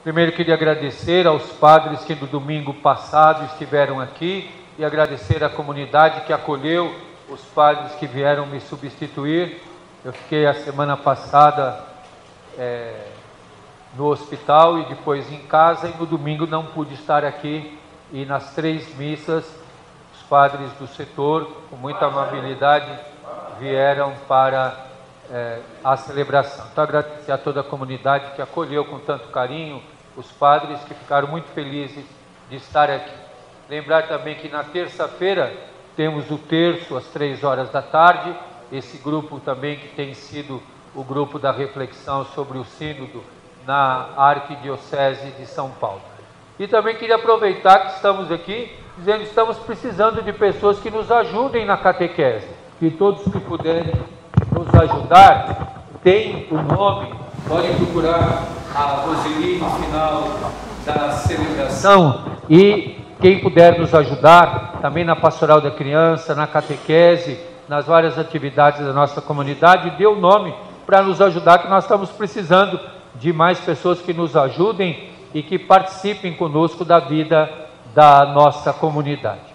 Primeiro queria agradecer aos padres que no domingo passado estiveram aqui e agradecer à comunidade que acolheu os padres que vieram me substituir. Eu fiquei a semana passada no hospital e depois em casa, e no domingo não pude estar aqui, e nas 3 missas os padres do setor, com muita amabilidade, vieram para a celebração. Então agradecer a toda a comunidade que acolheu com tanto carinho os padres, que ficaram muito felizes de estar aqui. Lembrar também que na terça-feira temos o terço às 3 horas da tarde, esse grupo também que tem sido o grupo da reflexão sobre o sínodo na Arquidiocese de São Paulo. E também queria aproveitar que estamos aqui, dizendo que estamos precisando de pessoas que nos ajudem na catequese, que todos que puderem nos ajudar, tem o nome, podem procurar a Roseli no final da celebração, e quem puder nos ajudar, também na pastoral da criança, na catequese, nas várias atividades da nossa comunidade, dê o nome para nos ajudar, que nós estamos precisando de mais pessoas que nos ajudem e que participem conosco da vida da nossa comunidade.